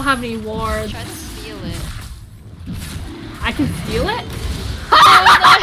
have any wards. Try to steal it. I can steal it? Oh